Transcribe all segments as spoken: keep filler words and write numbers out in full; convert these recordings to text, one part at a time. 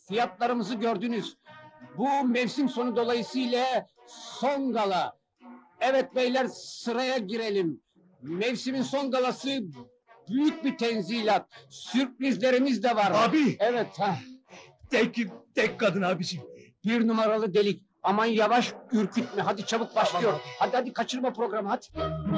Fiyatlarımızı gördünüz. Bu mevsim sonu dolayısıyla son gala. Evet beyler, sıraya girelim. Mevsimin son galası büyük bir tenzilat. Sürprizlerimiz de var. Abi! Evet ha. Tek, tek kadın abicim. Bir numaralı delik. Aman yavaş, ürkütme. Hadi çabuk başlıyor. Hadi hadi kaçırma programı hadi.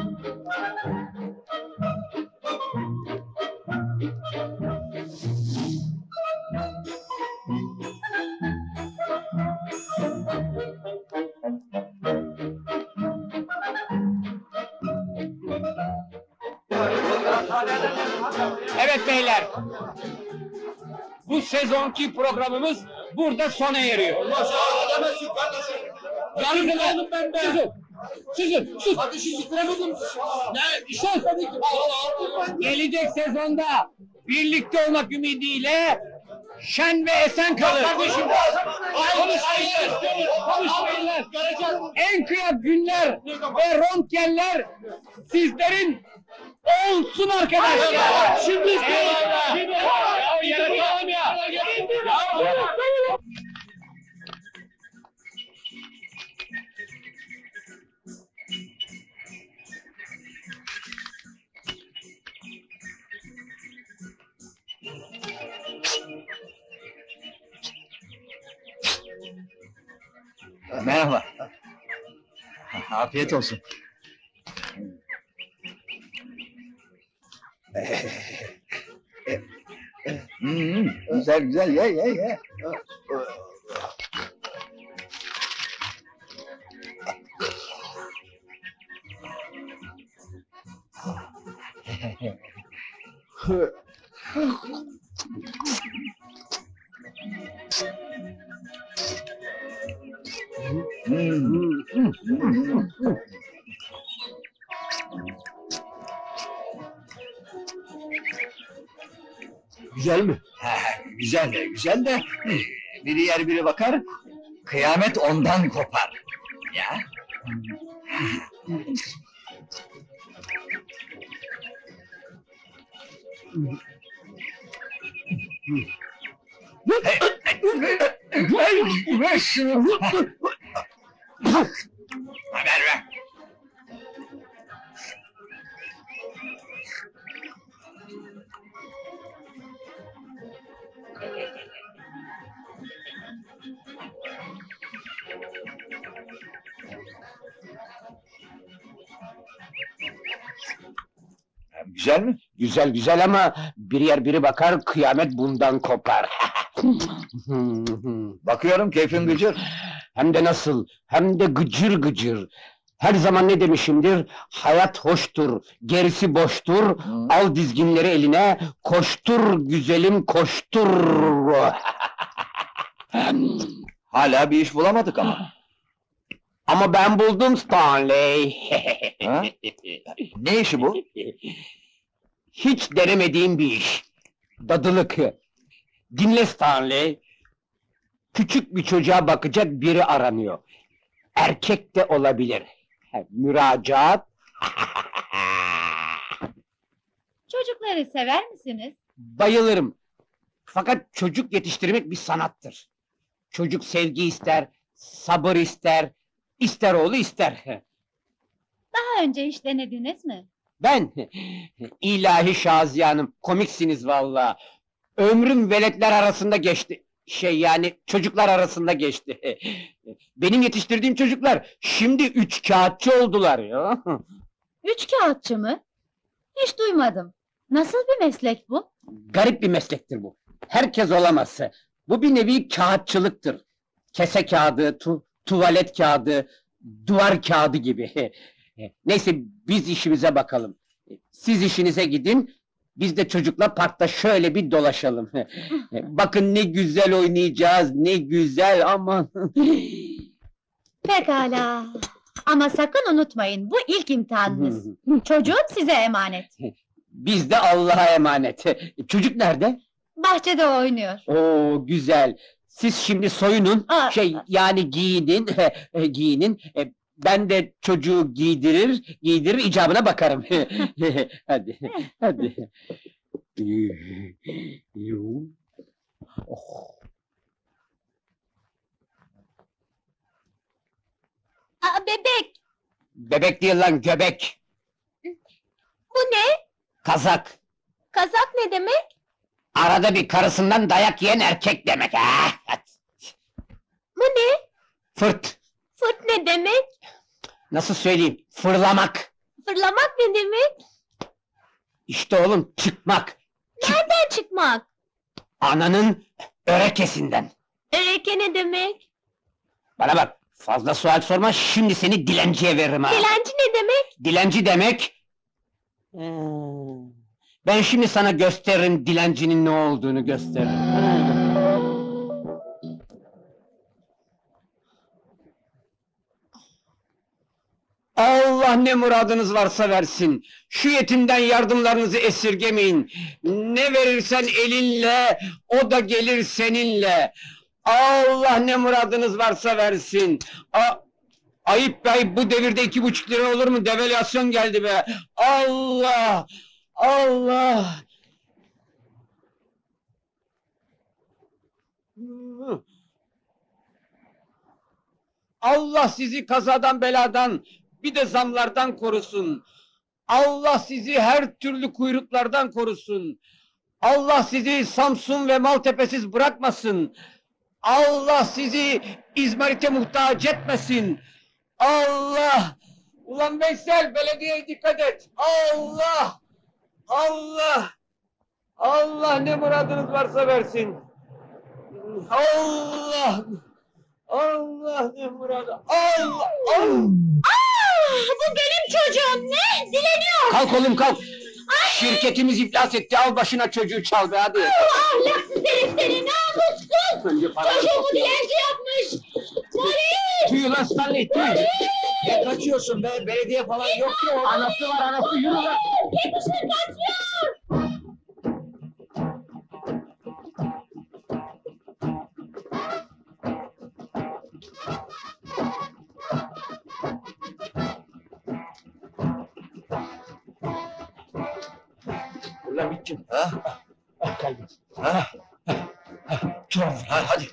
Evet beyler. Bu sezonki programımız burada sona eriyor. Edemezsin kardeşim. Yarın oğlum ben be. Susun. Susun. Sus. Hadi şimdi bitiremedim. Ne? Sus. Gelecek sezonda birlikte olmak ümidiyle şen ve esen kalın. Kardeşim. Konuşmayın. Konuşmayın. En kıyak günler ve röntgenler sizlerin olsun arkadaşlar. Şimdi Şimdi ya yaratalım ya. Merhaba. Afiyet olsun. Hmm, güzel güzel ye ye ye. Güzel mi? Ha, güzel de güzel de biri yer biri bakar, kıyamet ondan kopar. Ya. Ver şunu. Haber ver. Güzel mi? Güzel güzel ama bir yer biri bakar, kıyamet bundan kopar. Bakıyorum keyfin gıcır. Hem de nasıl, hem de gıcır gıcır. Her zaman ne demişimdir? Hayat hoştur, gerisi boştur. Hı. Al dizginleri eline, koştur güzelim koştur. Hala bir iş bulamadık ama. Ama ben buldum Stanley. Ha? Ne işi bu? Hiç denemediğim bir iş. Dadılık. Dinle Stanley. Küçük bir çocuğa bakacak biri aranıyor. Erkek de olabilir. Müracaat. Çocukları sever misiniz? Bayılırım. Fakat çocuk yetiştirmek bir sanattır. Çocuk sevgi ister, sabır ister, ister oğlu ister. Daha önce hiç denediniz mi? Ben, ilahi Şaziye Hanım, komiksiniz vallahi. Ömrüm veletler arasında geçti. Şey yani, çocuklar arasında geçti. Benim yetiştirdiğim çocuklar, şimdi üç kağıtçı oldular ya. Üç kağıtçı mı? Hiç duymadım. Nasıl bir meslek bu? Garip bir meslektir bu. Herkes olamaz. Bu bir nevi kağıtçılıktır. Kese kağıdı, tu tuvalet kağıdı, duvar kağıdı gibi. Neyse, biz işimize bakalım. Siz işinize gidin, biz de çocukla parkta şöyle bir dolaşalım. Bakın ne güzel oynayacağız, ne güzel, aman! Pekala. Ama sakın unutmayın, bu ilk imtihanınız. Çocuğum size emanet. Biz de Allah'a emanet. Çocuk nerede? Bahçede oynuyor. Oo, güzel! Siz şimdi soyunun, Aa, şey yani giyinin, giyinin. Ben de çocuğu giydirir, giydirir icabına bakarım. Hadi, hadi. Oh. Aa, bebek! Bebek değil lan, göbek! Bu ne? Kazak! Kazak ne demek? Arada bir karısından dayak yiyen erkek demek ha! Bu ne? Fırt! Fırt ne demek? Nasıl söyleyeyim? Fırlamak! Fırlamak ne demek? İşte oğlum, çıkmak! Nereden çıkmak? Ananın örekesinden! Öreke ne demek? Bana bak, fazla sual sorma, şimdi seni dilenciye veririm ha! Dilenci ne demek? Dilenci demek... Hmm, ben şimdi sana gösteririm, dilencinin ne olduğunu gösteririm. Allah ne muradınız varsa versin. Şu yetimden yardımlarınızı esirgemeyin. Ne verirsen elinle, o da gelir seninle. Allah ne muradınız varsa versin. A ayıp be ayıp, bu devirde iki buçuk lira olur mu? Devalüasyon geldi be. Allah! Allah! Allah sizi kazadan beladan, bir de zamlardan korusun. Allah sizi her türlü kuyruklardan korusun. Allah sizi Samsun ve Maltepe'siz bırakmasın. Allah sizi İzmarit'e muhtaç etmesin. Allah! Ulan Veysel, belediyeye dikkat et! Allah! Allah! Allah ne muradınız varsa versin. Allah! Allah ne muradı! Allah! Allah! Aa, bu benim çocuğum, ne? Dileniyor! Kalk oğlum kalk! Şirketimiz iflas etti, al başına çocuğu çal be hadi! Ahlaksız herif seni, namussuz! Önce para Çocuğumu dilenci yapmış! Polis! tüy lan Stanley, tüy! Ne kaçıyorsun be? Belediye falan yok ki orada. Anası var, anası, yürü lan! Yetişin, kaçıyor! Ulan bittim. Ha? Ah kalbim. Ha? Dur oğlum. Ha, hadi.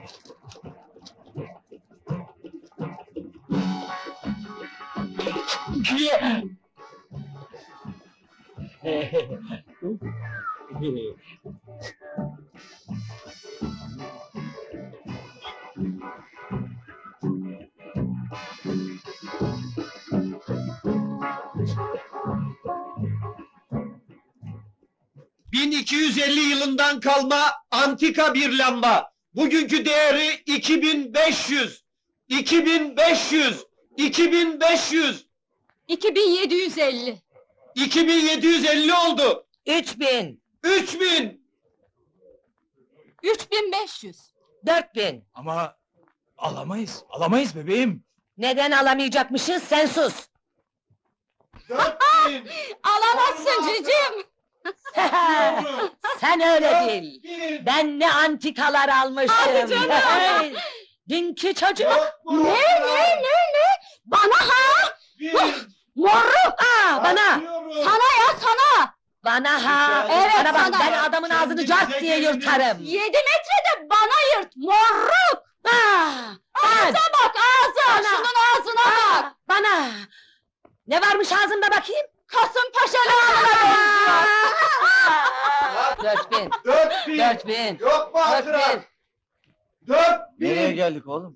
bin iki yüz elli yılından kalma antika bir lamba. Bugünkü değeri iki bin beş yüz. iki bin beş yüz. iki bin beş yüz. iki bin yedi yüz elli. iki bin yedi yüz elli oldu. Üç bin, üç bin. üç bin beş yüz. dört bin. Ama alamayız, alamayız bebeğim. Neden alamayacakmışız, sen sus! dört bin. Alamazsın cicim! Sen öyle bil! Bir. Ben ne antikalar almışım! Hadi canım! Hey! Dünkü çocuk! Yok mu? Ne, ne, ne, ne? Bana ha! Bir. Moruk! Ha, bana! Atıyorum. Sana ya, sana! Bana ha! Evet, Bana bak, sana. ben adamın ağzını Kendinize cart diye gelin. yırtarım! Yedi metrede bana yırt, morruk! Ah! Ben! Ağza bak, ağza! Bana. Şunun ağzına bak! Ah, bana! Ne varmış ağzımda bakayım? Kasımpaşa lağımına benziyor! Dört bin! Dört bin. Dört bin! Yok mu Dört hatıra? bin! Dört Nereye bin. geldik oğlum?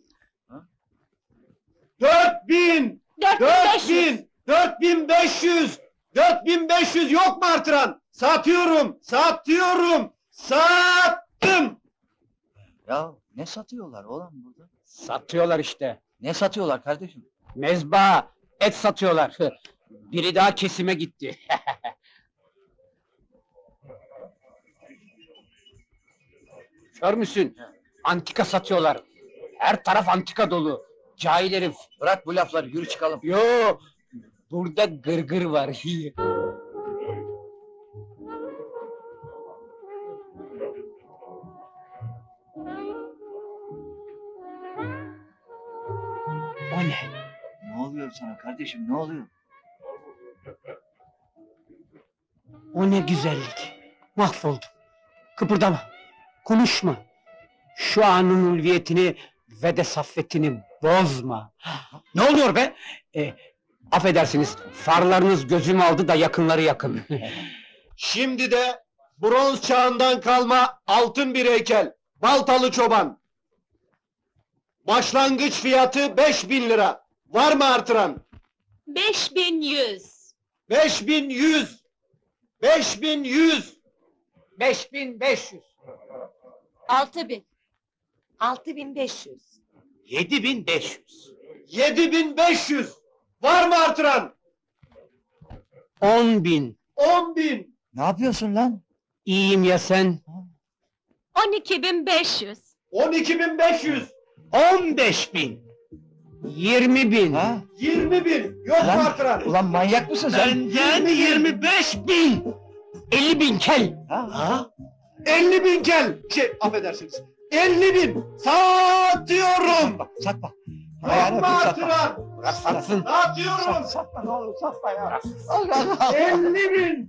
Dört bin. Dört bin Dört beş yüz! bin. Dört bin beş yüz. Dört bin beş yüz yok mu artıran? Satıyorum. Satıyorum. Sattım. Ya ne satıyorlar oğlum burada? Satıyorlar işte. Ne satıyorlar kardeşim? Mezba, et satıyorlar. Biri daha kesime gitti. Kör müsün? Antika satıyorlar. Her taraf antika dolu. Cahil herif. Bırak bu lafları, yürü çıkalım. Yo, burada gırgır var. O ne? Ne oluyor sana kardeşim, ne oluyor? O ne güzellik. Mahvoldum. Kıpırdama. Konuşma. Şu anın ulviyetini ve de saffetini bozma. Ne oluyor be? E, affedersiniz, farlarınız gözümü aldı da yakınları yakın. Şimdi de bronz çağından kalma altın bir heykel. Baltalı Çoban. Başlangıç fiyatı beş bin lira. Var mı artıran? Beş bin yüz. Beş bin yüz. Beş bin yüz. Beş bin beş yüz. Altı bin. Altı bin beş yüz. Yedi bin beş yüz. Yedi bin beş yüz. Var mı artıran? On bin. On bin. Ne yapıyorsun lan? İyiyim ya sen? On iki bin beş yüz. On iki bin beş yüz. On beş bin. Yirmi bin. Ha? Yirmi bin. Yok mu Ulan, artıran? ulan manyak mısın sen? Benden yirmi beş bin. Elli bin kel. Ha? Ha? Elli bin gel. Şey, affedersiniz. Elli bin. Satıyorum. Bak, satma. Yok Ayağını mu öpeyim, satma. artıran? Bırak satsın. Satıyorum. Sat, satma ne olur satma ya. Elli bin.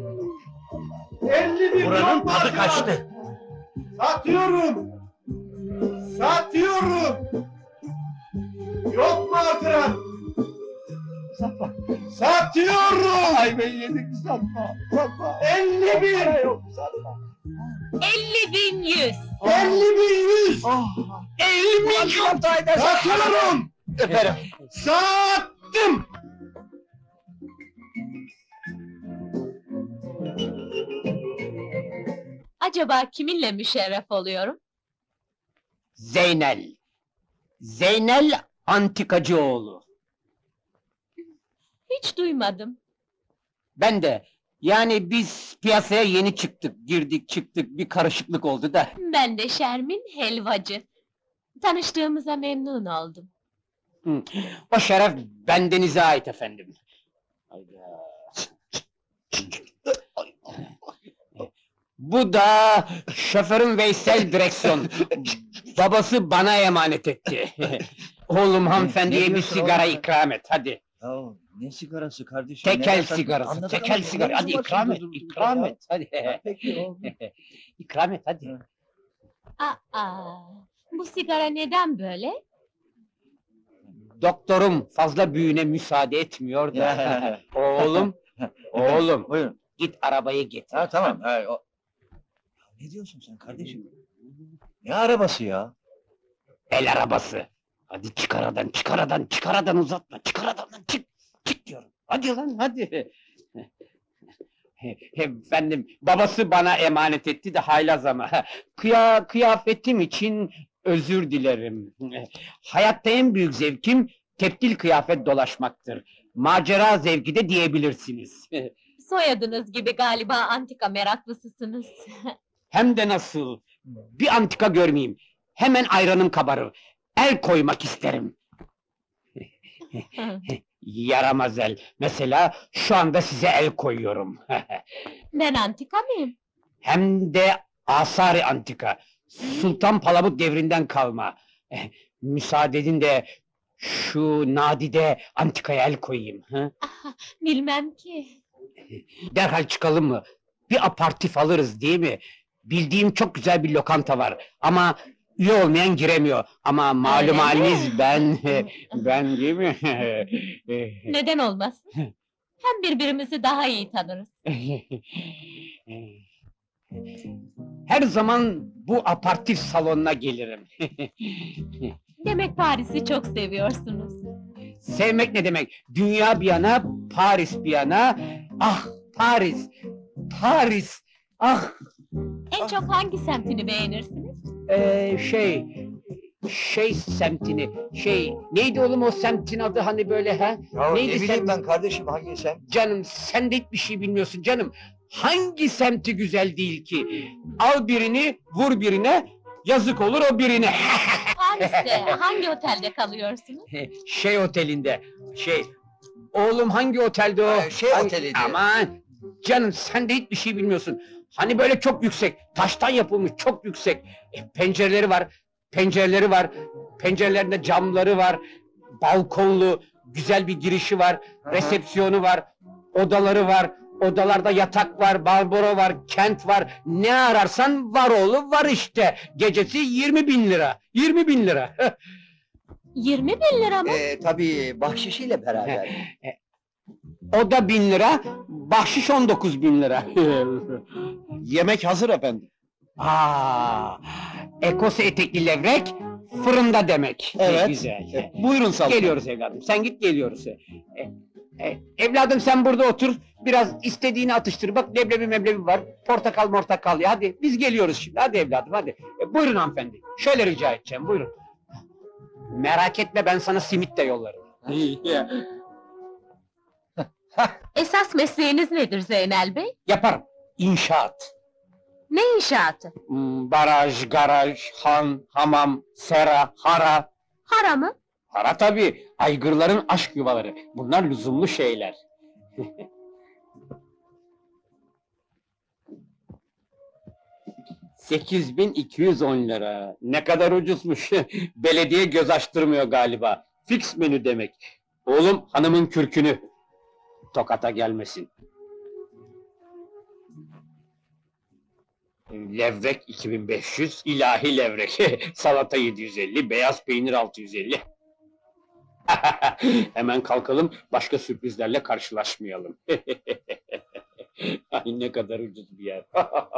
Elli bin. Buranın yok mu tadı artıran? kaçtı. Satıyorum. Satıyorum. Yok mu artıran? Satma. Satıyorum. Ay ben yedik satma. Satma. Elli bin. Para yok satma. Elli bin yüz. Elli bin yüz. Ah. Elli bin Çok da edersin. Satıyorum. Öperim. Sattım. Acaba kiminle müşerref oluyorum? Zeynel. Zeynel Antikacıoğlu. Hiç duymadım. Ben de. Yani biz piyasaya yeni çıktık, girdik çıktık, bir karışıklık oldu da. Ben de Şermin Helvacı. Tanıştığımıza memnun oldum. Hı. O şeref bendenize ait efendim. Hayda. Bu da şoförüm Veysel direksiyon. Babası bana emanet etti. Oğlum hanımefendiye bir diyorsun sigara oğlum? ikram et, hadi. Ya ne sigarası kardeşim? Tekel Neler saçma- sigarası, Anladık tekel ama sigara. Hadi konuşma ikram et, şimdi durduk ikram ya. et, hadi. Peki oğlum. İkram et, hadi. Aa, bu sigara neden böyle? Doktorum fazla büyüğüne müsaade etmiyor da. Oğlum, oğlum, Buyurun. git arabayı getir. Ha tamam. Ha, o... Ya, ne diyorsun sen kardeşim? Ne arabası ya? El arabası. Hadi çık aradan, çık aradan, çık aradan uzatma, çık aradan lan, çık, çık diyorum. Hadi lan, hadi. Efendim, babası bana emanet etti de haylaz ama. Kıya, kıyafetim için özür dilerim. Hayatta en büyük zevkim teptil kıyafet dolaşmaktır. Macera zevki de diyebilirsiniz. Soyadınız gibi galiba antika meraklısısınız. Hem de nasıl? Bir antika görmeyeyim. Hemen ayranım kabarır. El koymak isterim. Yaramaz el. Mesela şu anda size el koyuyorum. Ben antika mıyım? Hem de asari antika. Sultan Palamut devrinden kalma. Eh, Müsaade edin de şu nadide antikaya el koyayım. Ha? Bilmem ki. Derhal çıkalım mı? Bir aparatif alırız değil mi? Bildiğim çok güzel bir lokanta var. Ama üye olmayan giremiyor. Ama malum Öyle mi? haliniz ben... ben değil mi? Neden olmasın? Hem birbirimizi daha iyi tanırız. Her zaman bu aparatif salonuna gelirim. Demek Paris'i çok seviyorsunuz. Sevmek ne demek? Dünya bir yana, Paris bir yana. Ah Paris! Paris! Ah! En çok hangi semtini beğenirsiniz? Ee, şey... Şey semtini, şey... Neydi oğlum o semtin adı hani böyle ha? Ya Neydi ne bileyim semt? ben kardeşim hangi sen? Canım sen de hiçbir şey bilmiyorsun canım. Hangi semti güzel değil ki? Al birini, vur birine, yazık olur o birine. Paris'te hangi otelde kalıyorsunuz? Şey otelinde, şey... Oğlum hangi otelde o? Ee, şey Hangi- oteliydi. Aman! Canım sen de hiçbir şey bilmiyorsun. Hani böyle çok yüksek, taştan yapılmış çok yüksek. E, pencereleri var, pencereleri var. Pencerelerinde camları var. Balkonlu, güzel bir girişi var. Resepsiyonu var. Odaları var. Odalarda yatak var, balboro var, kent var. Ne ararsan var oğlu var işte. Gecesi yirmi bin lira. Yirmi bin lira. Yirmi bin lira mı? Ee, tabii bahşişiyle beraber. Oda bin lira, bahşiş on dokuz bin lira. Yemek hazır efendim. Aa, ekose etekli levrek, fırında demek. Ne Evet. güzel. E, buyurun salata. Geliyoruz evladım, sen git geliyoruz. E, e, evladım sen burada otur, biraz istediğini atıştır. Bak leblebi meblebi var, portakal mortakal ya. Hadi biz geliyoruz şimdi, hadi evladım hadi. E, buyurun hanımefendi, şöyle rica edeceğim, buyurun. Merak etme, ben sana simit de yollarım. Esas mesleğiniz nedir Zeynel Bey? Yaparım, inşaat. Ne inşaatı? Hmm, baraj, garaj, han, hamam, sera, hara. Hara mı? Hara tabii, aygırların aşk yuvaları. Bunlar lüzumlu şeyler. Sekiz bin iki yüz on lira. Ne kadar ucuzmuş. Belediye göz açtırmıyor galiba. Fix menü demek. Oğlum hanımın kürkünü. Tokata gelmesin. Levrek iki bin beş yüz, ilahi levrek. Salata yedi yüz elli, beyaz peynir altı yüz elli. Hemen kalkalım, başka sürprizlerle karşılaşmayalım. Ay ne kadar ucuz bir yer.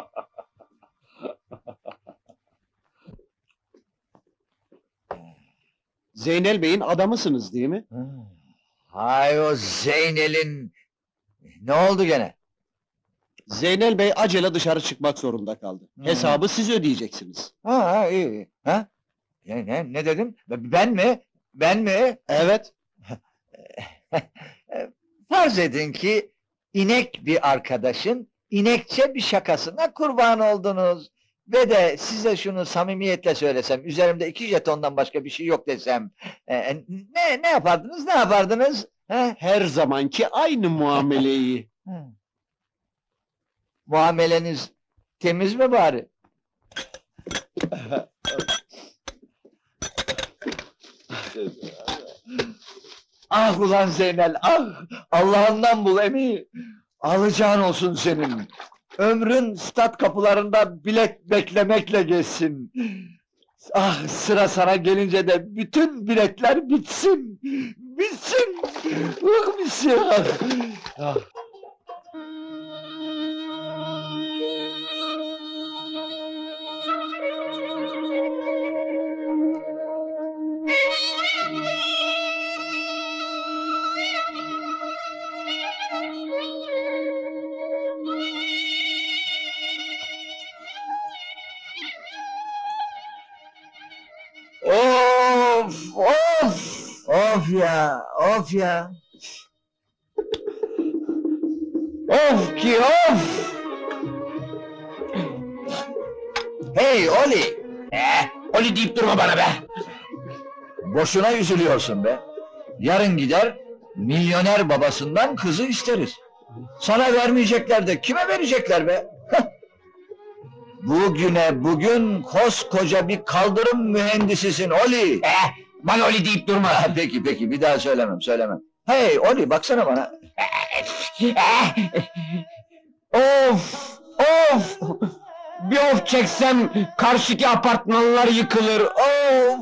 Zeynel Bey'in adamısınız değil mi? Hay o Zeynel'in... Ne oldu gene? Zeynel Bey acele dışarı çıkmak zorunda kaldı. Hmm. Hesabı siz ödeyeceksiniz. Ha, ha iyi, iyi. Ha? Ne, ne, ne dedim? Ben mi? Ben mi? Evet. Farz edin ki inek bir arkadaşın inekçe bir şakasına kurban oldunuz. Ve de size şunu samimiyetle söylesem, üzerimde iki jetondan başka bir şey yok desem, e, ne ne yapardınız, ne yapardınız? Ha? Her zamanki aynı muameleyi. Hı. Muameleniz temiz mi bari? Ah ulan Zeynel, ah! Allah'ından bul emi! Alacağın olsun senin! Ömrün stat kapılarında bilet beklemekle geçsin! Ah, sıra sana gelince de bütün biletler bitsin! Bitsin! Ah, bitsin! Ah! Ah. Of! Of! Of ya! Of ya! Of ki of! Hey Oli! Eh, Oli deyip durma bana be! Boşuna üzülüyorsun be! Yarın gider, milyoner babasından kızı isteriz. Sana vermeyecekler de kime verecekler be? Heh! Bugüne bugün koskoca bir kaldırım mühendisisin Oli! Eh, bana Oli deyip durma! Ha, peki peki bir daha söylemem söylemem. Hey Oli baksana bana. Eh, of! Of! Bir of çeksem karşıki apartmanlar yıkılır. Of!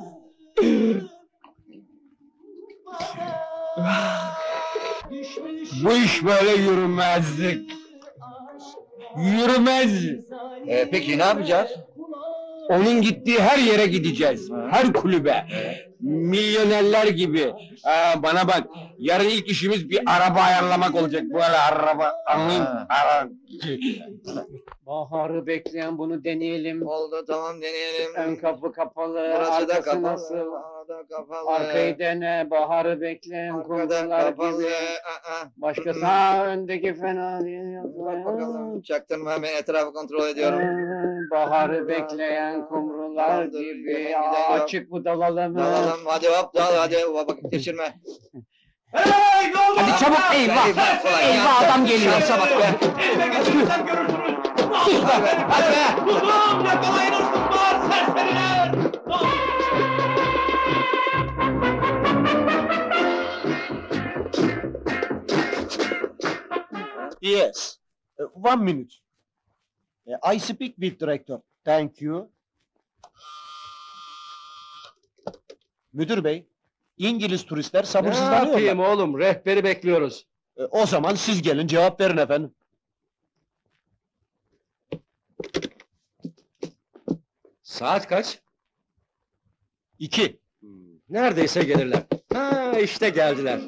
Bu iş böyle yürümezdik. Yürümez. Ee, peki ne yapacağız? Onun gittiği her yere gideceğiz. Ha. Her kulübe. Milyonerler gibi. Aa, bana bak, yarın ilk işimiz bir araba ayarlamak olacak. Böyle araba, anlayın. Ha. Ara. Baharı bekleyen bunu deneyelim. Oldu tamam deneyelim. Ön kapı kapalı, Burası da arkası kapalı. nasıl? Burası da kapalı. Arkayı dene, baharı bekleyen Arkadan kumrular kapalı. gibi. Aa, Başkası, ha öndeki fena değil. bak bakalım. Çaktırma ben etrafı kontrol ediyorum. Aa, Baharı bekleyen kumrular Tamamdır, gibi. gidelim. Aa, açık bu dalalım. Dalalım hadi hop dal hadi bak geçirme. Hey, ne oldu? Hadi çabuk, Ha, eyvah! eyvah, kolay Eyvah, gelsin. adam geliyor! Şansa bak be. Elime geçirsem görürsünüz. Hadi be, hadi be. Tutun, yakalayın hırsızlar, serseriler! Yes. Uh, one minute. Uh, I speak with director. Thank you. Müdür bey, İngiliz turistler Ne sabırsızlanıyorlar. yapayım oğlum, rehberi bekliyoruz. E, o zaman siz gelin cevap verin efendim. Saat kaç? İki. Hmm, neredeyse gelirler. Ha, işte geldiler.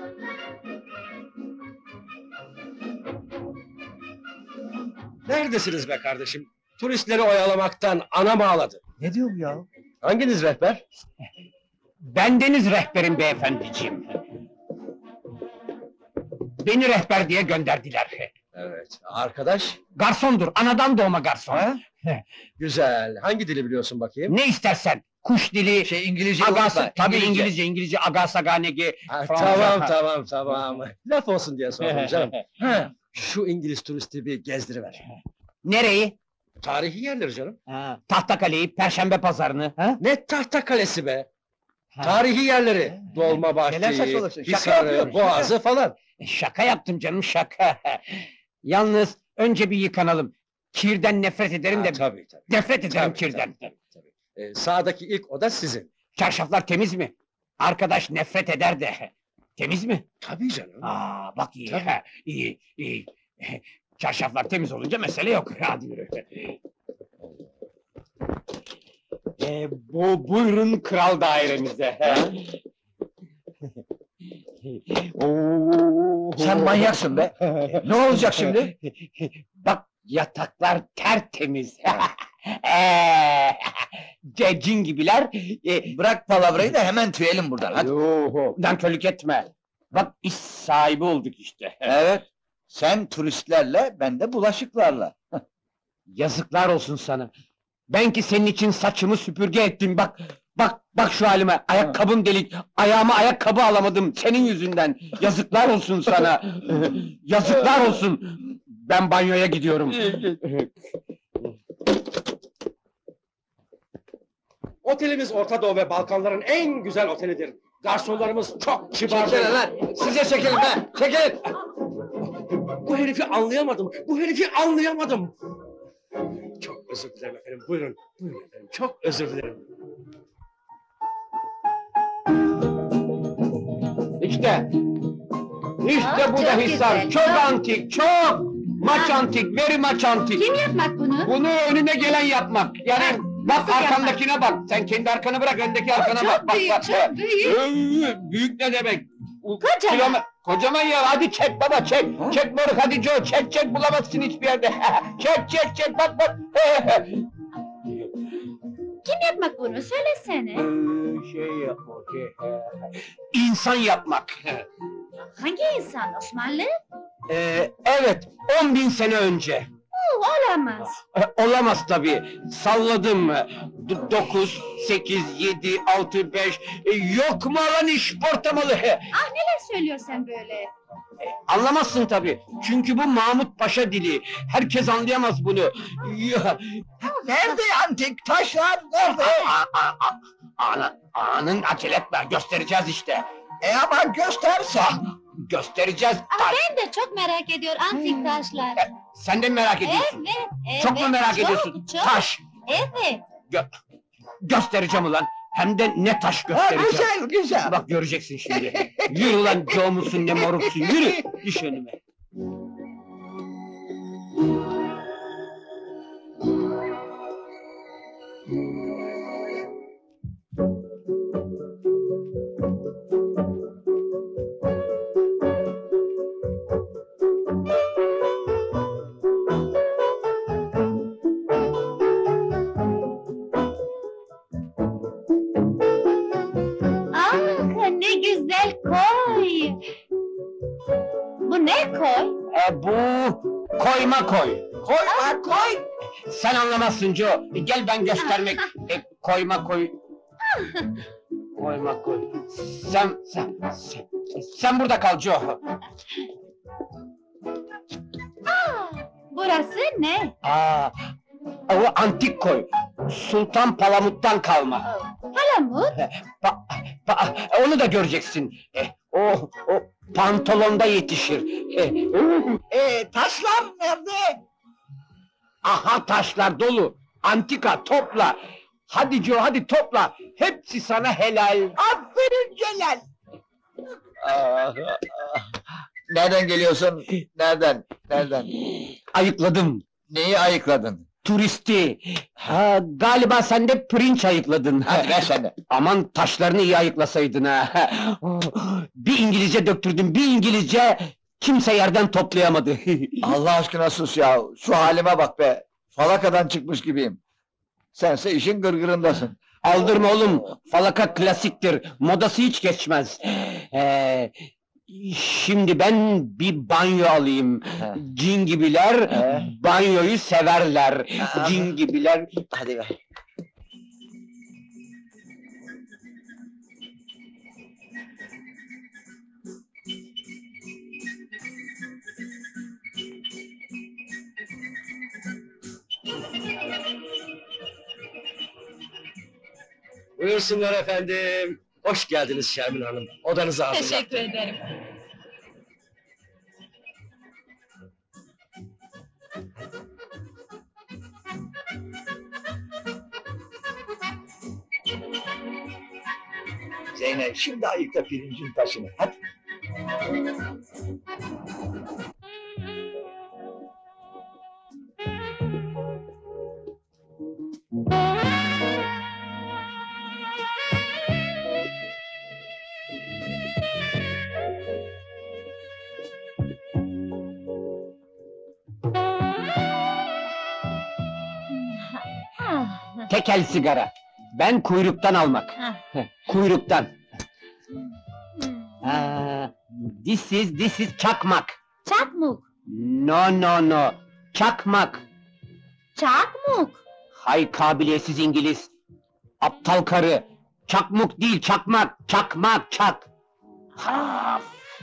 Neredesiniz be kardeşim? Turistleri oyalamaktan anam ağladı. Ne diyor bu ya? Hanginiz rehber? Bendeniz rehberim beyefendiciğim. Beni rehber diye gönderdiler. Evet, arkadaş. Garsondur, anadan doğma garson. Ha? Güzel. Hangi dili biliyorsun bakayım? Ne istersen, kuş dili, Şey İngilizce agası, unutma, tabii İngilizce. İngilizce, İngilizce, agasaganegi, Ha, Fransa. tamam, tamam, tamam. Laf olsun diye sordum canım. Ha, şu İngiliz turisti bir gezdiriver. Nereyi? Tarihi yerleri canım. Tahtakale'yi, Perşembe Pazarını. Ha? Ne tahta kalesi be! Tarihi yerleri. Dolmabahçe'yi, Neler saçmalıyorsun? Şaka Hisar'ı, yapıyorum, Boğaz'ı falan. Şaka yaptım canım, şaka. Yalnız önce bir yıkanalım. Kirden nefret ederim Ha, de, tabii tabii. nefret ederim Tabii, kirden. tabii, tabii. Ee, sağdaki ilk oda sizin. Çarşaflar temiz mi? Arkadaş nefret eder de. Temiz mi? Tabii canım. Aa, bak iyi, Tabii. ha, iyi, iyi. Çarşaflar temiz olunca mesele yok. Hadi yürü. Ee, bu buyurun kral dairemize. Oo. Sen manyaksın be! Ne olacak şimdi? Bak yataklar tertemiz. Eee, ce- Cin gibiler. E, Bırak palavrayı da hemen tüyelim buradan, hadi! Yoho, nankörlük etme. Bak iş sahibi olduk işte. Evet, sen turistlerle, ben de bulaşıklarla. Yazıklar olsun sana. Ben ki senin için saçımı süpürge ettim bak. Bak, bak şu halime, ayakkabım delik, ayağıma ayakkabı alamadım senin yüzünden. Yazıklar olsun sana. Yazıklar olsun. Ben banyoya gidiyorum. Otelimiz Orta Doğu ve Balkanların en güzel otelidir. Garsonlarımız çok kibar. Çekilin lan! Size çekilin be! Çekilin! Bu herifi anlayamadım. Bu herifi anlayamadım. Çok özür dilerim efendim. Buyurun. Buyurun efendim. Çok özür dilerim. İşte. İşte Aa, bu da çok Hisar. güzel, Çok çok. antik, çok. Maç Ha. antik, very much antik. Kim yapmak bunu? Bunu önüne gelen yapmak. Yani Ha, bak nasıl arkandakine bak. Sen kendi arkanı bırak, öndeki arkana çok bak. Bak, büyük, bak. çok büyük. Ee, Büyük ne demek? U- Kocaman. kilome- Kocaman ya, hadi çek baba çek. Çek moruk, hadi Joe, çek çek, bulamazsın hiçbir yerde. Çek çek çek, bak bak. Kim yapmak bunu? Söylesene. Ee, şey yapmak. İnsan yapmak. Hangi insan? Osmanlı? Ee, evet, on bin sene önce. Oo, olamaz. E, Olamaz tabii. Salladım. D- Dokuz, sekiz, yedi, altı, beş. E, Yok mu lan iş portamalı? E, Ah neler söylüyorsun böyle? Anlamazsın tabii. Çünkü bu Mahmut Paşa dili. Herkes anlayamaz bunu. Ya, Nerede antik taşlar? Nerede? a- a- a- ana, anın acele etme. Göstereceğiz işte. E ama göstersen! Göstereceğiz. Ah, ben de çok merak ediyorum antik taşlar. Sen de mi merak ediyorsun? Evet, evet. Çok mu merak çok, ediyorsun? Çok, Taş. evet. Göstereceğim ulan. Hem de ne taş Ha, göstereceğim. güzel, güzel! Bak göreceksin şimdi. Yürü ulan, Joe musun ne moruksun, yürü! Düş önüme. Ah ne güzel koy. Bu ne koy? E, bu koyma koy. Koy, koy! Sen anlamazsın Joe. E, gel ben göstermek. E, koyma koy. Koyma koy. Sen, sen, sen, sen burada kal Joe. Ah, burası ne? Aa, o antik koy. Sultan Palamut'tan kalma. Palamut. Pa- pa- onu da göreceksin. E, o, o pantolonda yetişir. Ee, taşlar nerede? Aha taşlar dolu. Antika topla. Hadi Joe hadi topla. Hepsi sana helal. Aferin Celal! Ah, ah. Nereden geliyorsun? Nereden? Nereden? Ayıkladım. Neyi ayıkladın? Turisti. Ha, galiba sen de pirinç ayıkladın. Hadi ver sen de. Aman taşlarını iyi ayıklasaydın ha. Bir İngilizce döktürdüm, bir İngilizce kimse yerden toplayamadı. Allah aşkına sus ya! Şu halime bak be! Falakadan çıkmış gibiyim. Sense işin gırgırındasın. Aldırma oğlum, falaka klasiktir, modası hiç geçmez. Ee, şimdi ben bir banyo alayım. He. Cin gibiler He. banyoyu severler. Ha. Cin gibiler. Hadi ver. Buyursunlar efendim. Hoş geldiniz Şermin Hanım. Odanızı hazırlattım. Teşekkür ederim. Zeynep, şimdi ayıkla pirincin taşını. Hadi. Ah, Tekel sigara. Ben kuyruktan almak. ah. Kuyruktan. Hmm. Aa, this is, this is çakmak. Çakmuk, No, no, no. Çakmak. çakmuk. Hay kabiliyetsiz İngiliz. Aptal karı. Çakmuk değil, çakmak. Çakmak, çak. Ha.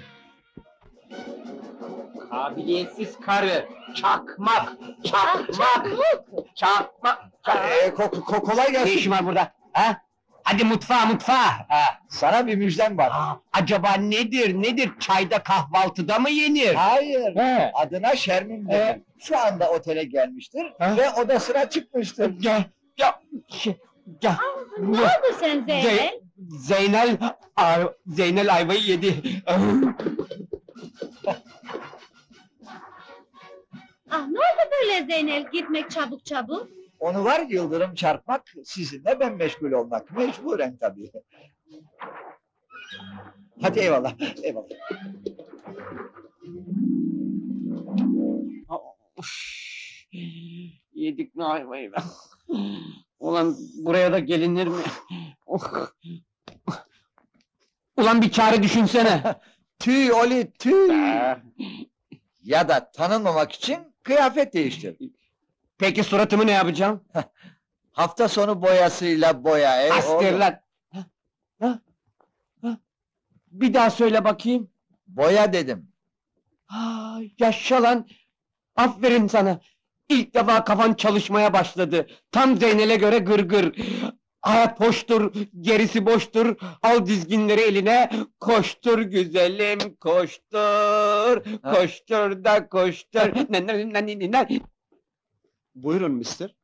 Kabiliyetsiz karı. Çakmak, çakmak, çakmak. çak- Ee, ko- ko- kolay Ne gelsin. işin var burada? Ha? Hadi mutfağa, mutfağa. Ha. Sana bir müjdem var. Aa, acaba nedir, nedir? Çayda kahvaltıda mı yenir? Hayır, He. adına Şermin dedim. Ee? Şu anda otele gelmiştir Ha? ve odasına çıkmıştır. Gel, gel, şey, gel. Ne oldu sen Zeynep? Ze- Zeynel, Ay- Zeynel ayvayı yedi. Ah ne oldu böyle Zeynep gitmek çabuk çabuk? Onu var yıldırım çarpmak, sizinle ben meşgul olmak. Mecburen tabii. Hadi eyvallah, eyvallah. Of, yedik mi ayvayı be? Ulan buraya da gelinir mi? Oh. Ulan bir çare düşünsene. Tüy Oli tüy! Ee, Ya da tanınmamak için kıyafet değiştir. Peki suratımı ne yapacağım? Hafta sonu boyasıyla boya. ey Astır oğlum. lan. Ha, ha, ha. Bir daha söyle bakayım. Boya dedim. Ha, yaşa lan. Aferin sana. İlk defa kafan çalışmaya başladı. Tam Zeynel'e göre gırgır. Hayat hoştur, gerisi boştur. Al dizginleri eline, koştur güzelim, koştur. Ha. Koştur da koştur. Ne, ne, ne, ne, ne. Buyurun mister.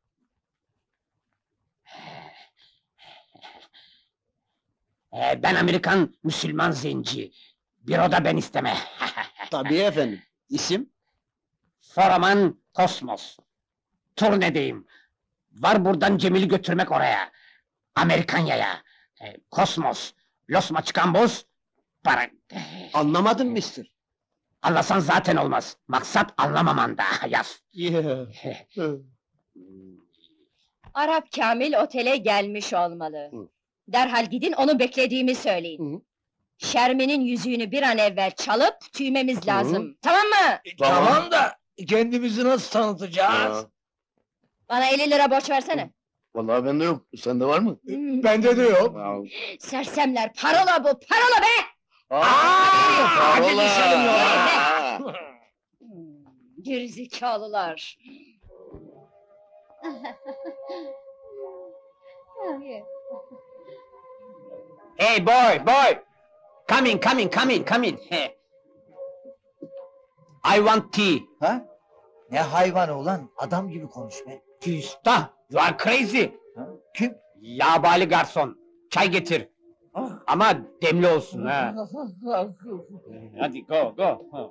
Ee, ben Amerikan Müslüman zenci. Bir oda ben isteme. Tabii efendim. İsim? Foraman Kosmos. Turnedeyim. Var buradan Cemil'i götürmek oraya. Amerikanya'ya. Ee, Kosmos. Los Maçkambos. Para... Anlamadım mister. Anlasan zaten olmaz. Maksat anlamamanda. Yaz. Yeah. Arap Kamil otele gelmiş olmalı. Hı. Derhal gidin onu beklediğimi söyleyin. Hı. Şermin'in yüzüğünü bir an evvel çalıp tüymemiz lazım. Tamam mı? Tamam da kendimizi nasıl tanıtacağız? Bana elli lira borç versene. Vallahi bende yok. Sende var mı? Hmm, Bende de yok. Sersemler, parola bu, parola be! Hadi düşelim Hmm, Gerizekalılar. Hey boy, boy! Come in, come in, come in, come in. I want tea. Ha? Ne hayvanı ulan? Adam gibi konuş be. Küstah, you are crazy. Ha? Kim? Yabali garson, çay getir. Ah. Ama demli olsun ha. Hadi go, go. Ha.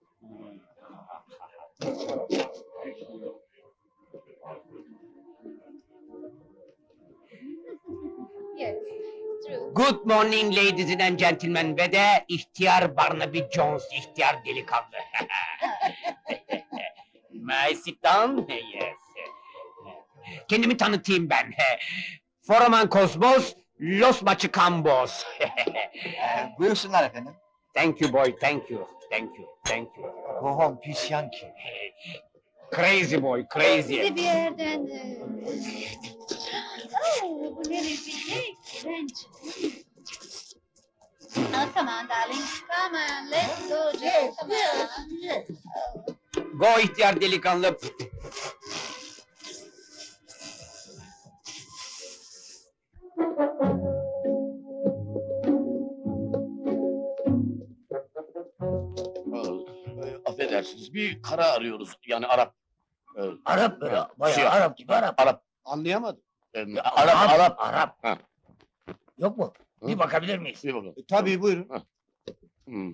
Yes, true. Good morning ladies and gentlemen ve de ihtiyar Barnaby Jones, ihtiyar delikanlı. May I sit down? Yes. Kendimi tanıtayım ben. Foraman Kosmos, Los Machicambos. Ee, buyursunlar efendim. Thank you boy, thank you, thank you, thank you. Go home, pis Yankee. Crazy boy, crazy. Size bir yerden... e, Oh, bu ne rezillik, iğrenç. Oh, come on darling, come on, let's go Joe, come on. Go ihtiyar delikanlı. Ee, affedersiniz, bir kara arıyoruz, yani Arap. Ee, Arap böyle, bayağı Siyah. Arap gibi Arap. Arap. Anlayamadım. Ee, Arap, Arap. Arap. Ha. Yok mu? Hı. Bir bakabilir miyiz? Bir bakalım. E, tabii buyurun. Hmm.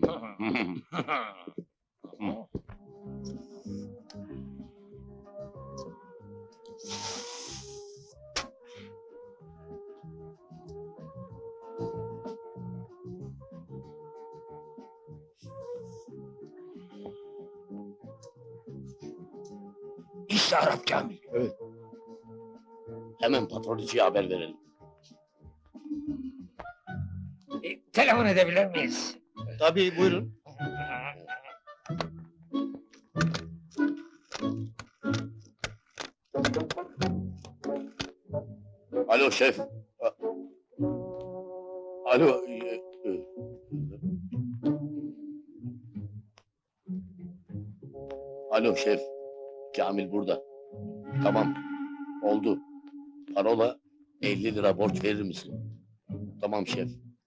İşte Arap Kamil. Hemen patroncuya haber verelim. E, telefon edebilir miyiz? Tabii buyurun. Alo şef. A- Alo. e, e, Alo şef. Kamil burada. Tamam. Oldu. Parola elli lira borç verir misin? Tamam şef.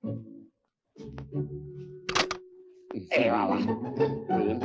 Eyvallah. Buyurun.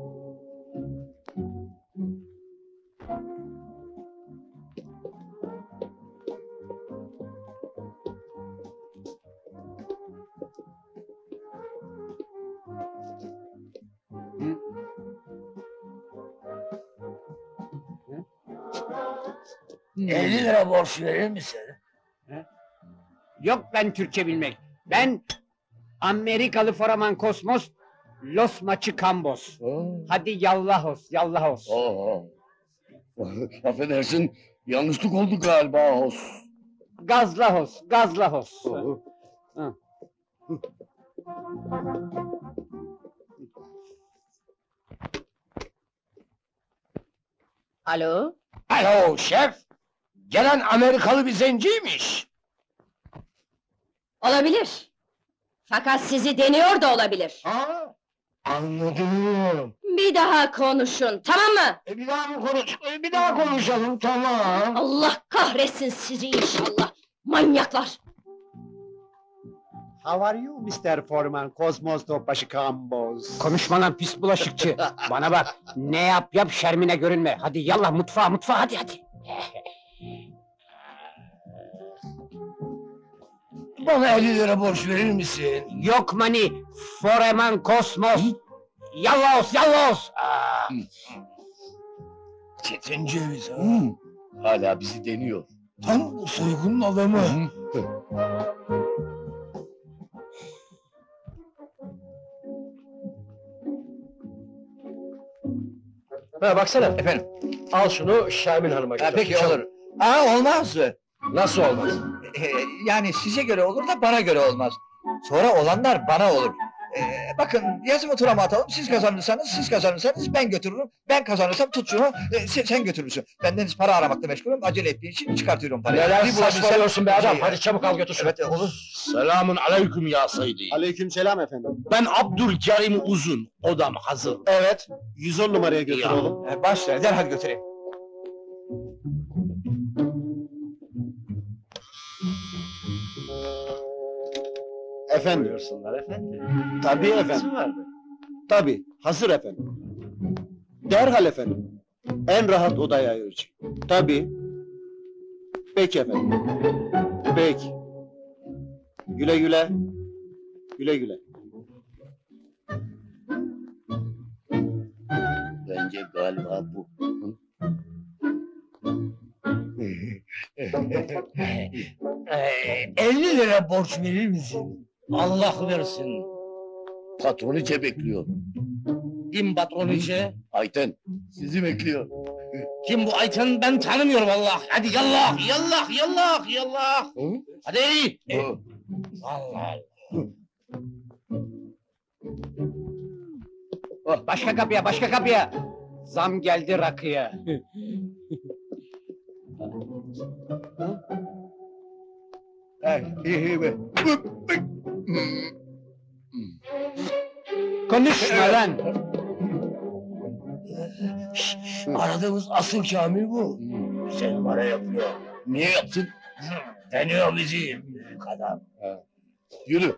elli lira borç verir misin? Yok ben Türkçe bilmek. Ben Amerikalı Foraman Kosmos, Los Machicambos. Hadi yallahos, yallahos. Oo. Affedersin, yanlışlık oldu galiba hos. Gazlahos, gazlahos. Hı. Alo? Alo şef. Gelen Amerikalı bir zenciymiş. Olabilir. Fakat sizi deniyor da olabilir. Ha? Anladım. Bir daha konuşun, tamam mı? E bir daha mı konuş? E bir daha konuşalım, tamam. Allah kahretsin sizi inşallah! Manyaklar! How are you mister Foreman Cosmos Topbaşıkambos? Konuşma lan pis bulaşıkçı. Bana bak, ne yap yap şermine görünme. Hadi yallah mutfağa mutfağa hadi hadi. Bana elli lira borç verir misin? Yok money, Foreman Kosmos. Yallah yallah. Çetin ceviz ha. Hmm. Hala bizi deniyor. Tam bu soygunun adamı. Ha baksana efendim. Al şunu Şermin Hanım'a götür. peki, Çabuk. olur. Aa olmaz. Nasıl olmaz? Ee, yani size göre olur da bana göre olmaz. Sonra olanlar bana olur. Ee, bakın yazımı turama atalım. Siz kazanırsanız siz kazanırsanız ben götürürüm. Ben kazanırsam tut şunu. e, sen, sen götürürsün. Bendeniz para aramakla meşgulüm. Acele ettiği için çıkartıyorum parayı. Neler Bir bulabilsem- saçmalıyorsun be adam? Şey, Hadi çabuk al götür şunu. Evet olur. Selamun aleyküm ya Saydi. Aleykümselam efendim. Ben Abdülkerim Uzun. Odam hazır. Evet. yüz on numaraya götür Ya. oğlum. Ee, baş ver derhal götüreyim. Efendim. Buyursunlar efendim. Tabii efendim. Nasıl vardı? Tabii. Hazır efendim. Derhal efendim. En rahat odaya ayıracağım. Tabii. Peki efendim. Peki. Güle güle. Güle güle. Bence galiba bu. elli lira borç verir misin? Allah versin. Patroniçe bekliyor. Kim patroniçe? Ayten sizi bekliyor. Kim bu Ayten? Ben tanımıyorum Allah. Hadi yallah, yallah, yallah, yallah. Hadi. Hı. Allah. Oh, başka kapıya, başka kapıya! Zam geldi rakıya. Konuşma lan! Aradığımız asıl Kamil bu. Bize numara yapıyor. Niye yapsın? Deniyor bizi büyük adam. Yürü.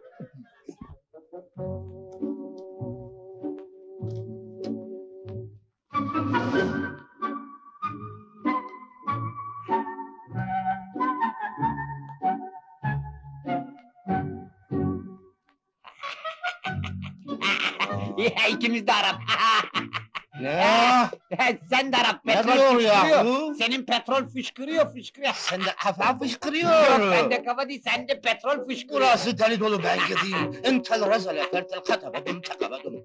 Ya, İkimiz de Arap. Ne? Sen de Arap, Ne petrol diyor ya fışkırıyor. bu? Senin petrol fışkırıyor, fışkırıyor. Sen de kafa fışkırıyor. Yok, bende kafa değil, sende petrol fışkırıyor. Burası deli dolu belge değil. Entel rezale fertel katabedim takabedim.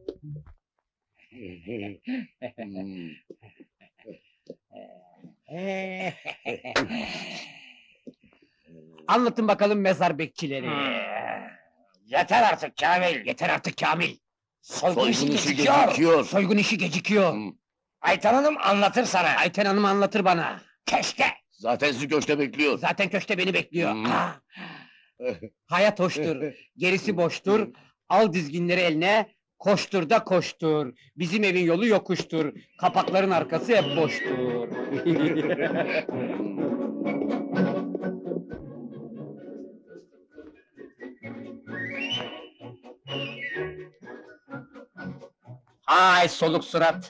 Anlatın bakalım mezar bekçileri. Yeter artık Kamil. Yeter artık Kamil. Soygun, Soygun işi işi gecikiyor. gecikiyor. Soygun işi gecikiyor. Hı. Ayten Hanım anlatır sana. Ayten Hanım anlatır bana. Keşke. Zaten sizi köşte bekliyor. Zaten köşte beni bekliyor. Hmm. Ha. Hayat hoştur, gerisi boştur. Al dizginleri eline, koştur da koştur. Bizim evin yolu yokuştur. Kapakların arkası hep boştur. Ay soluk surat.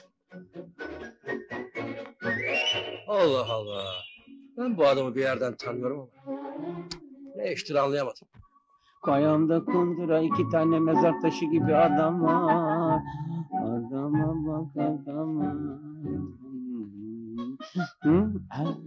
Allah Allah. Ben bu adamı bir yerden tanıyorum ama. Ne iştir anlayamadım. Kayamda kundura iki tane mezar taşı gibi adam var. Adama bak adama. Hı? Ha.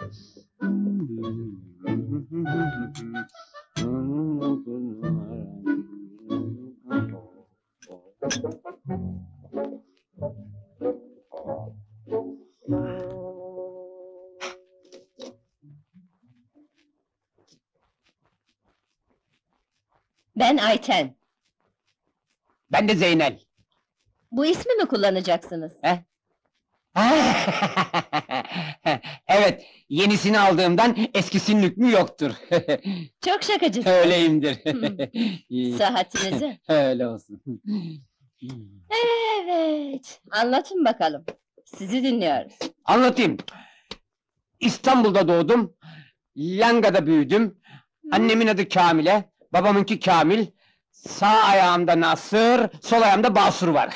Ben Ayten. Ben de Zeynel. Bu ismi mi kullanacaksınız? Evet, yenisini aldığımdan eskisinin hükmü yoktur. Çok şakacısınız. Öyleyimdir. Sıhhatinize. Öyle olsun. Evet. Anlatın bakalım. Sizi dinliyoruz. Anlatayım. İstanbul'da doğdum. Langa'da büyüdüm. Annemin adı Kamile, babamınki Kamil. Sağ ayağımda Nasır, sol ayağımda Basur var.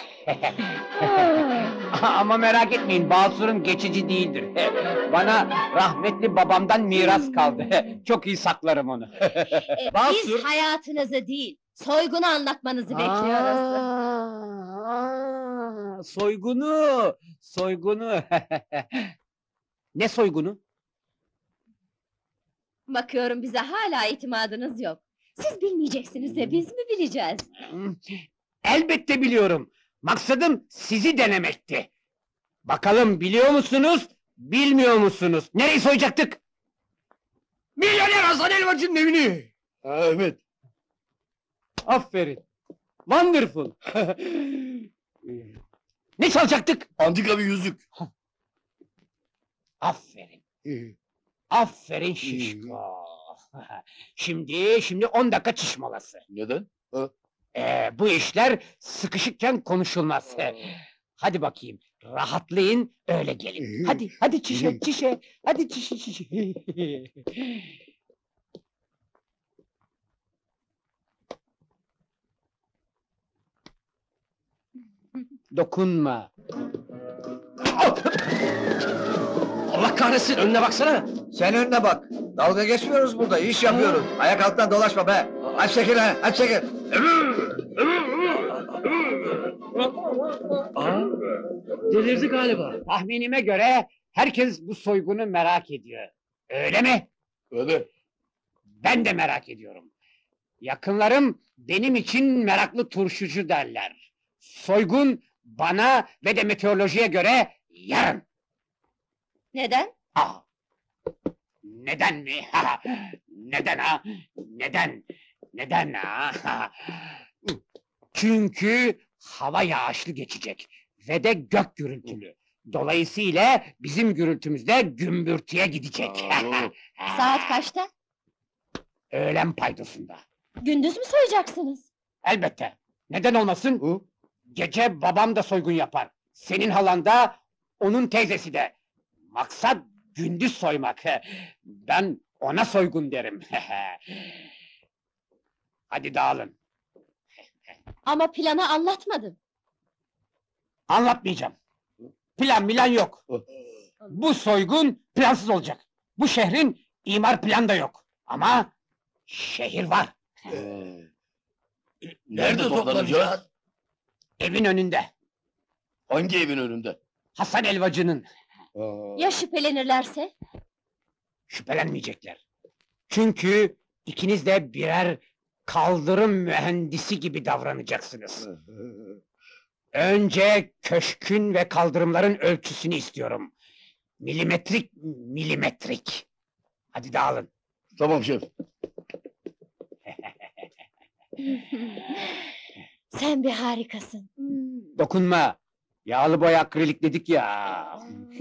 Ama merak etmeyin, Basur'un geçici değildir. Bana rahmetli babamdan miras kaldı. Çok iyi saklarım onu. Ee, Basur. Biz hayatınızı değil, soygunu anlatmanızı bekliyoruz. Aa, soygunu, soygunu. Ne soygunu? Bakıyorum bize hala itimadınız yok. Siz bilmeyeceksiniz de biz mi bileceğiz? Elbette biliyorum. Maksadım sizi denemekti. Bakalım biliyor musunuz, bilmiyor musunuz? Nereyi soyacaktık? Milyoner Hasan Elvacı'nın evini. Ha, evet. Aferin. Wonderful. Ne çalacaktık? Antika bir yüzük. Aferin. Aferin şişko. Şimdi, şimdi on dakika çiş molası. Neden? Ee, bu işler sıkışıkken konuşulmaz. Hadi bakayım, rahatlayın, öyle gelin. Hadi, hadi çişe, çişe, hadi çişe, çişe. Dokunma. Allah kahretsin, önüne baksana! Sen önüne bak. Dalga geçmiyoruz burada, iş yapıyoruz. Ayak altından dolaşma be. Aç çekil ha, aç çekil. Aa, delirdi galiba. Tahminime göre herkes bu soygunu merak ediyor. Öyle mi? Öyle. Ben de merak ediyorum. Yakınlarım benim için meraklı turşucu derler. Soygun bana ve de meteorolojiye göre yarın. Neden? Aa! Neden mi? Neden ha? Neden? Neden ha? Çünkü hava yağışlı geçecek ve de gök gürültülü. Dolayısıyla bizim gürültümüz de gümbürtüye gidecek. Saat kaçta? Öğlen paydosunda. Gündüz mü soyacaksınız? Elbette. Neden olmasın? Gece babam da soygun yapar. Senin halan da, onun teyzesi de. Maksat gündüz soymak. Ben ona soygun derim. Hadi dağılın. Ama planı anlatmadın. Anlatmayacağım. Plan milan yok. Bu soygun plansız olacak. Bu şehrin imar planı da yok. Ama şehir var. Ee, nerede toplanacağız? Evin önünde. Hangi evin önünde? Hasan Elvacı'nın. Ya şüphelenirlerse? Şüphelenmeyecekler. Çünkü ikiniz de birer kaldırım mühendisi gibi davranacaksınız. Önce köşkün ve kaldırımların ölçüsünü istiyorum. Milimetrik milimetrik. Hadi dağılın. Tamam şef. Sen bir harikasın. Dokunma. Yağlı boya akrilik dedik ya.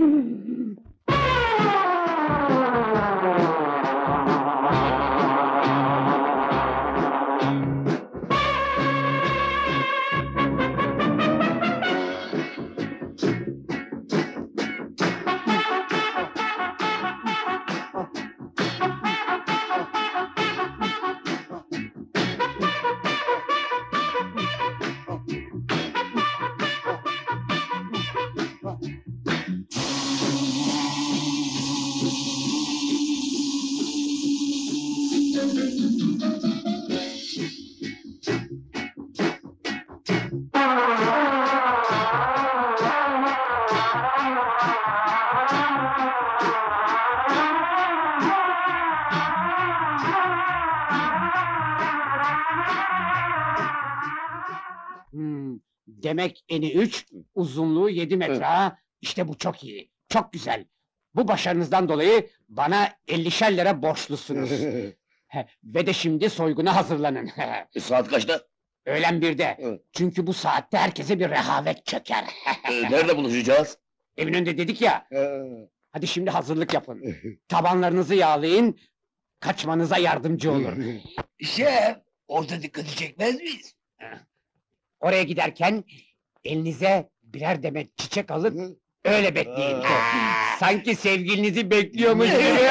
Hmm, demek eni üç, uzunluğu yedi metre Evet. ha? İşte bu çok iyi, çok güzel. Bu başarınızdan dolayı bana ellişer lira borçlusunuz. He, ve de şimdi soyguna hazırlanın. E, saat kaçta? Öğlen birde. Evet. Çünkü bu saatte herkese bir rehavet çöker. E, nerede buluşacağız? Evin önünde dedik ya. Hadi şimdi hazırlık yapın. Tabanlarınızı yağlayın. Kaçmanıza yardımcı olur. Şef, orada dikkati çekmez miyiz? Oraya giderken elinize birer demet çiçek alıp öyle bekleyin. Sanki sevgilinizi bekliyormuş gibi.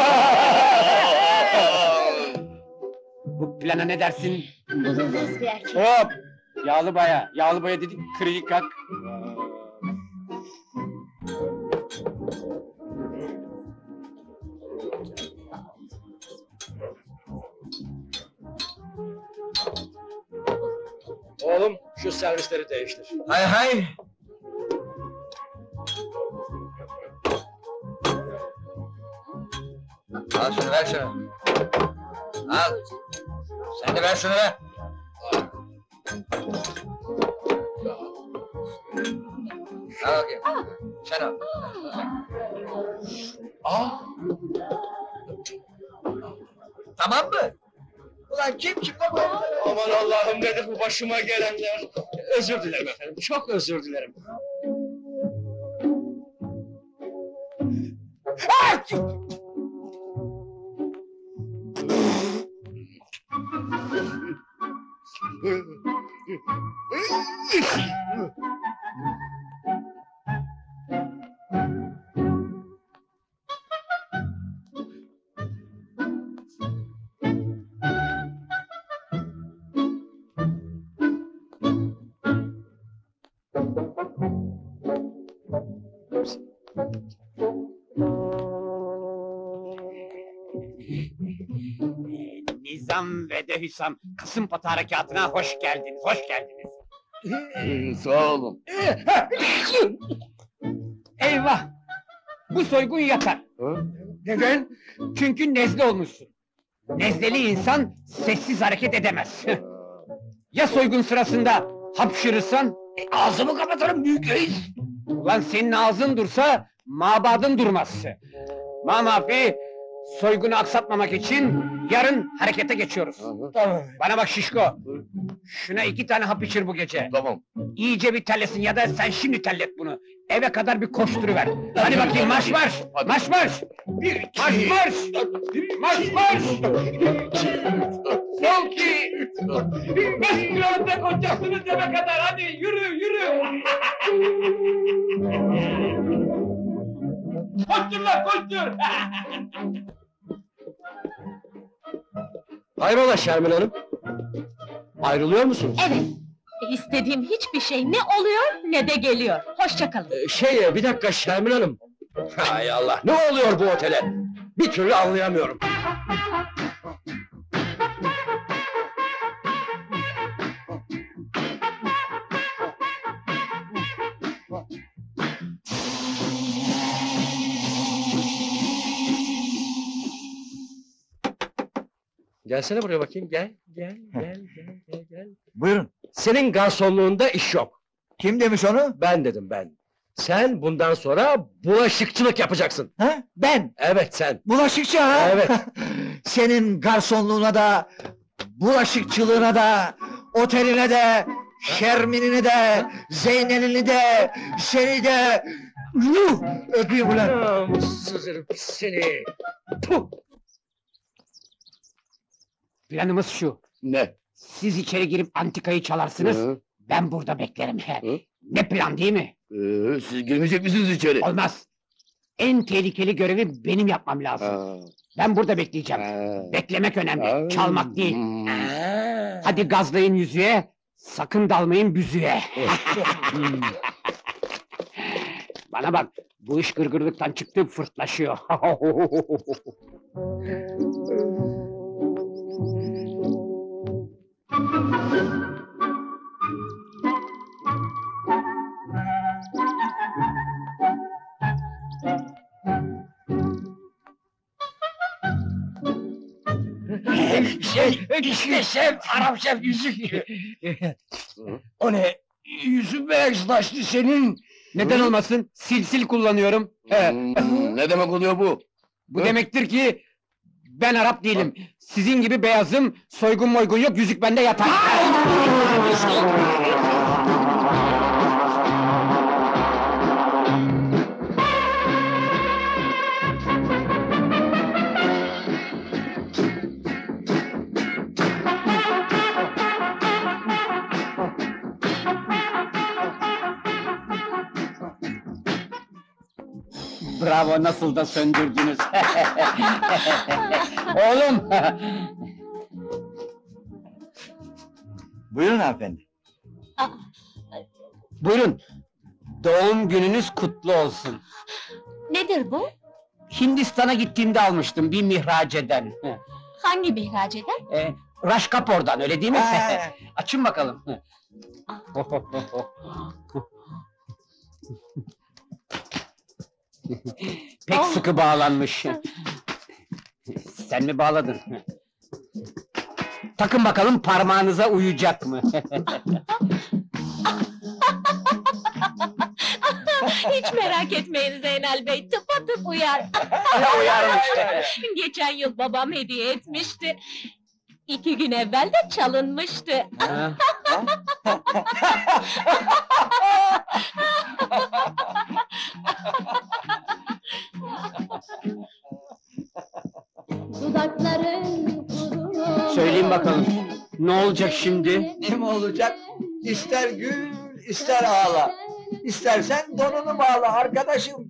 Bu plana ne dersin? Bulunmaz bir erkek. Hop! Yağlı boya, yağlı boya dedik, kırıyı kalk. Oğlum, şu servisleri değiştir. Hay hay. Al şunu, ver şunu. Al. Sen de ver şunu ver. Al bakayım. Sen al. Aa. Tamam mı? Ulan kim kimle bu? Aman Allah'ım, nedir bu başıma gelenler? Özür dilerim efendim, çok özür dilerim. Nizam ve de Hüsam, Kasımpatı harekatına hoş geldiniz, hoş geldiniz. Ee, sağ olun. Eyvah! Bu soygun yatar. Ha? Neden? Çünkü nezle olmuşsun. Nezleli insan sessiz hareket edemez. Ya soygun sırasında hapşırırsan? E, ağzımı kapatırım büyük reis. Ulan senin ağzın dursa, mabadın durmaz. Mamafi, soygunu aksatmamak için yarın harekete geçiyoruz. Tamam. Bana bak şişko, şuna iki tane hap içir bu gece. Tamam. İyice bir terlesin ya da sen şimdi terlet bunu. Eve kadar bir koşturuver. Hadi bakayım marş marş! Hadi. Marş marş! Bir, Marş iki, marş! Marş marş! Son ki! Beş kilometre koşacaksınız eve kadar, hadi yürü yürü! Koştur lan koştur! Hayrola Şermin Hanım? Ayrılıyor musunuz? Evet. İstediğim hiçbir şey ne oluyor ne de geliyor. Hoşça kalın. Ee, şey, bir dakika Şermin Hanım. Hay Allah, ne oluyor bu otele? Bir türlü anlayamıyorum. Gelsene buraya bakayım, gel, gel, gel, gel, gel, gel. Buyurun. Senin garsonluğunda iş yok. Kim demiş onu? Ben dedim ben. Sen bundan sonra bulaşıkçılık yapacaksın. Ha? Ben. Evet sen. Bulaşıkçı ha? Evet. Senin garsonluğuna da, bulaşıkçılığına da, oteline de, Şermin'ini de, Zeynel'ini de, seni de... Yuh! Öpeyim ulan! Namussuz herif seni! Puh! Planımız şu, Ne? siz içeri girip antikayı çalarsınız, Hı? ben burada beklerim. Hı? Ne plan değil mi? Ee, siz girmeyecek misiniz içeri? Olmaz! En tehlikeli görevi benim yapmam lazım. Ha, Ben burada bekleyeceğim. ha. Beklemek önemli, Ha. çalmak değil. Hmm. Hadi gazlayın yüzüğe, sakın dalmayın büzüğe. Bana bak, bu iş gırgırlıktan çıktı, fırtlaşıyor. Şey, işte şef, Arap şef yüzük. O ne? Yüzün beyazlaştı senin. Neden olmasın? Sil sil kullanıyorum. He, Hmm, ne demek oluyor bu? bu demektir ki ben Arap değilim. Sizin gibi beyazım, soygun moygun yok, yüzük bende yatar. Bravo, nasıl da söndürdünüz. Oğlum! Buyurun hanımefendi. Buyurun, doğum gününüz kutlu olsun. Nedir bu? Hindistan'a gittiğimde almıştım bir mihraceden. Hangi mihraç eder? e, Raşkapor'dan, öyle değil mi? Ha. Açın bakalım. Pek sıkı bağlanmış. Sen mi bağladın? Takın bakalım, parmağınıza uyacak mı? Hiç merak etmeyin Zeynel Bey, tıpatıp uyar. Uyarmış. Geçen yıl babam hediye etmişti. İki gün evvel de çalınmıştı. Ha? Dudakların kurulu. Söyleyin bakalım, ne olacak şimdi? Ne mi olacak? İster gül, ister ağla. İstersen donunu bağla arkadaşım.